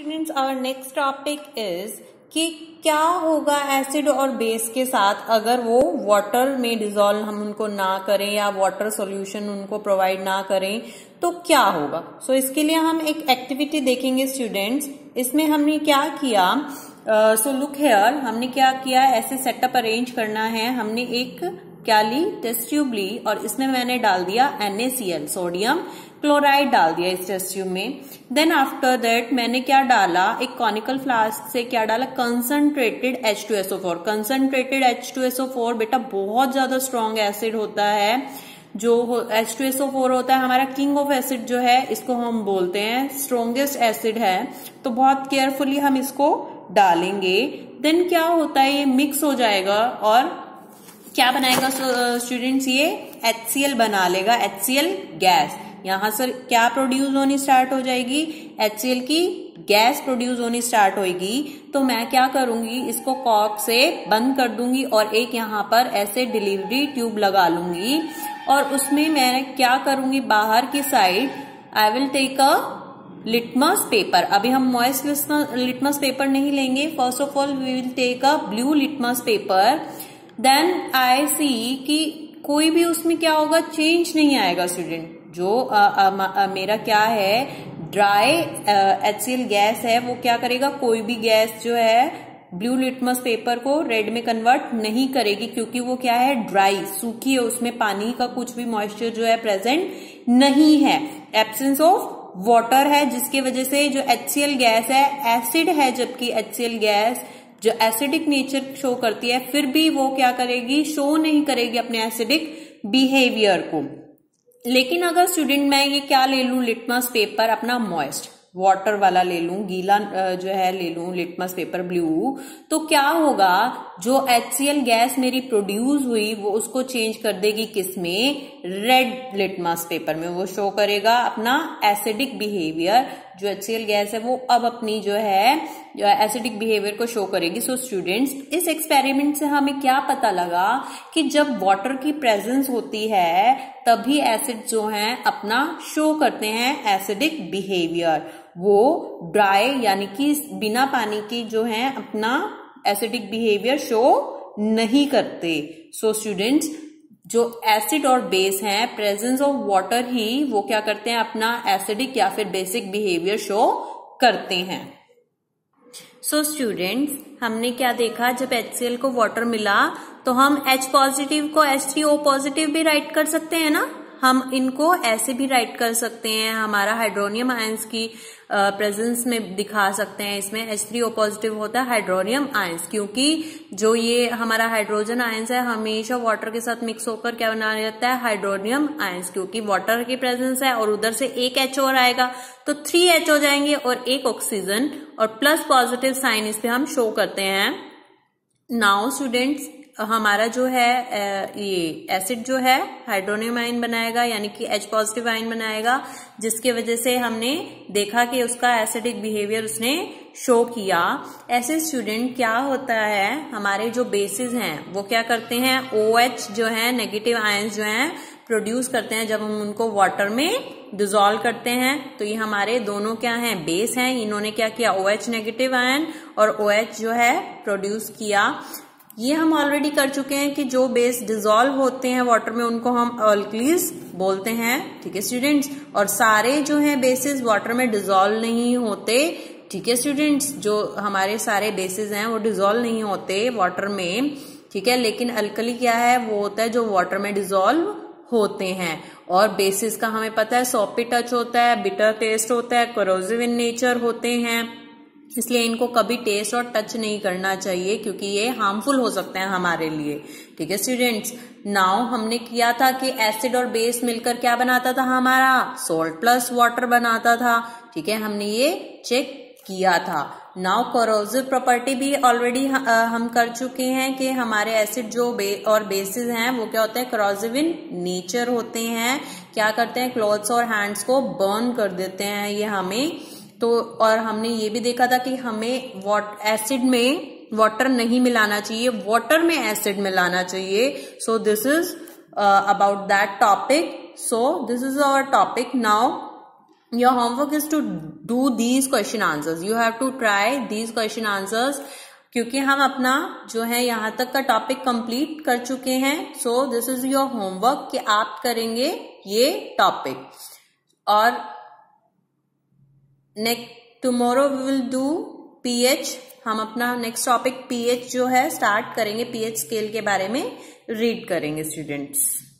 Students our next topic is कि क्या होगा एसिड और बेस के साथ अगर वो वाटर में डिसॉल्व हम उनको ना करें या वाटर सॉल्यूशन उनको प्रोवाइड ना करें तो क्या होगा। सो इसके लिए हम एक एक्टिविटी देखेंगे स्टूडेंट्स। इसमें हमने क्या किया, सो लुक हियर, हमने क्या किया, ऐसे सेटअप अरेंज करना है। हमने एक क्या ली, टेस्ट ट्यूब ली और इसमें मैंने डाल दिया NaCl, सोडियम क्लोराइड डाल दिया इस टेस्ट ट्यूब में। देन आफ्टर दैट मैंने क्या डाला, एक कॉनिकल फ्लास्क से क्या डाला, कंसंट्रेटेड H2SO4। कंसंट्रेटेड H2SO4 बेटा बहुत ज्यादा स्ट्रॉन्ग एसिड होता है। जो H2SO4 होता है हमारा किंग ऑफ एसिड जो है, इसको हम बोलते हैं स्ट्रॉन्गेस्ट एसिड है, तो बहुत केयरफुली हम इसको डालेंगे। देन क्या होता है, ये मिक्स हो जाएगा और क्या बनाएगा स्टूडेंट्स, ये HCl बना लेगा, HCl गैस। यहां से क्या प्रोड्यूस होनी स्टार्ट हो जाएगी, HCl की गैस प्रोड्यूस होनी स्टार्ट होगी। तो मैं क्या करूंगी, इसको कॉर्क से बंद कर दूंगी और एक यहाँ पर ऐसे डिलीवरी ट्यूब लगा लूंगी और उसमें मैं क्या करूंगी, बाहर की side I will take a litmus paper. अभी हम मॉइस्ट लिटमस पेपर नहीं लेंगे, first of all we will take a blue litmus paper. Then I see कि कोई भी उसमें क्या होगा, चेंज नहीं आएगा स्टूडेंट। जो मेरा क्या है, ड्राई HCl गैस है, वो क्या करेगा, कोई भी गैस जो है ब्लू लिटमस पेपर को रेड में कन्वर्ट नहीं करेगी, क्योंकि वो क्या है, ड्राई, सूखी है, उसमें पानी का कुछ भी मॉइस्चर जो है प्रेजेंट नहीं है, एब्सेंस ऑफ वाटर है, जिसकी वजह से जो HCl गैस है एसिड है, जबकि HCl गैस जो एसिडिक नेचर शो करती है, फिर भी वो क्या करेगी, शो नहीं करेगी अपने एसिडिक बिहेवियर को। लेकिन अगर स्टूडेंट मैं ये क्या ले लूं, लिटमस पेपर अपना मॉइस्ट वाटर वाला ले लूं, गीला जो है ले लूं लिटमस पेपर ब्लू, तो क्या होगा, जो HCl गैस मेरी प्रोड्यूस हुई वो उसको चेंज कर देगी किसमें, रेड लिटमस पेपर में। वो शो करेगा अपना एसिडिक बिहेवियर। जो HCl गैस है वो अब अपनी जो है एसिडिक बिहेवियर को शो करेगी। सो स्टूडेंट्स, इस एक्सपेरिमेंट से हमें क्या पता लगा कि जब वाटर की प्रेजेंस होती है तभी एसिड जो हैं अपना शो करते हैं एसिडिक बिहेवियर। वो ड्राई यानी कि बिना पानी की जो है अपना एसिडिक बिहेवियर शो नहीं करते। सो स्टूडेंट्स, जो एसिड और बेस हैं, प्रेजेंस ऑफ वाटर ही वो क्या करते हैं, अपना एसिडिक या फिर बेसिक बिहेवियर शो करते हैं। सो स्टूडेंट्स, हमने क्या देखा, जब HCl को वाटर मिला तो हम H पॉजिटिव को H3O पॉजिटिव भी राइट कर सकते हैं ना। हम इनको ऐसे भी राइट कर सकते हैं, हमारा हाइड्रोनियम आयंस की प्रेजेंस में दिखा सकते हैं। इसमें H3O पॉजिटिव होता है हाइड्रोनियम आयंस, क्योंकि जो ये हमारा हाइड्रोजन आयंस है हमेशा वाटर के साथ मिक्स होकर क्या बना रहता है, हाइड्रोनियम आयंस, क्योंकि वाटर की प्रेजेंस है और उधर से एक H और आएगा तो 3 H हो जाएंगे और एक ऑक्सीजन और प्लस पॉजिटिव साइन इस पे हम शो करते हैं। नाउ स्टूडेंट्स, हमारा जो है ये एसिड जो है हाइड्रोनियम आयन बनाएगा, यानी कि H पॉजिटिव आयन बनाएगा, जिसके वजह से हमने देखा कि उसका एसिडिक बिहेवियर उसने शो किया। ऐसे स्टूडेंट क्या होता है, हमारे जो बेसिस हैं वो क्या करते हैं, OH जो है नेगेटिव आयंस जो हैं प्रोड्यूस करते हैं जब हम उनको वाटर में डिसॉल्व करते हैं। तो ये हमारे दोनों क्या हैं, बेस हैं। इन्होंने क्या किया, OH नेगेटिव आयन और OH जो है प्रोड्यूस किया। ये हम ऑलरेडी कर चुके हैं कि जो बेस डिसॉल्व होते हैं वाटर में उनको हम अल्कलीज बोलते हैं, ठीक है स्टूडेंट्स। और सारे जो हैं बेसिस वाटर में डिसॉल्व नहीं होते, ठीक है स्टूडेंट्स। जो हमारे सारे बेसिस हैं वो डिसॉल्व नहीं होते वाटर में, ठीक है। लेकिन अल्कली क्या है, वो होता है जो वाटर में डिसॉल्व होते हैं। और बेसिस का हमें पता है सॉपी टच होता है, बिटर टेस्ट होता है, कोरोसिव इन नेचर होते हैं, इसलिए इनको कभी टेस्ट और टच नहीं करना चाहिए क्योंकि ये हार्मफुल हो सकते हैं हमारे लिए, ठीक है स्टूडेंट्स। नाउ हमने किया था कि एसिड और बेस मिलकर क्या बनाता था, हमारा सॉल्ट प्लस वाटर बनाता था, ठीक है, हमने ये चेक किया था। नाउ कोरोसिव प्रॉपर्टी भी ऑलरेडी हम कर चुके हैं कि हमारे एसिड जो और बेसिस हैं वो क्या होते हैं, कोरोसिव इन नेचर होते हैं। क्या करते हैं, क्लॉथ्स और हैंड्स को बर्न कर देते हैं ये हमें। तो और हमने ये भी देखा था कि हमें एसिड में वाटर नहीं मिलाना चाहिए, वाटर में एसिड मिलाना चाहिए। So this is about that topic. So this is our topic. Now your homework is to do these question answers. You have to try these question answers, क्योंकि हम अपना जो है यहाँ तक का टॉपिक कंप्लीट कर चुके हैं. So this is your homework कि आप करेंगे ये टॉपिक. और tomorrow we will do pH. हम अपना नेक्स्ट टॉपिक पीएच जो है स्टार्ट करेंगे. पीएच स्केल के बारे में रीड करेंगे स्टूडेंट्स.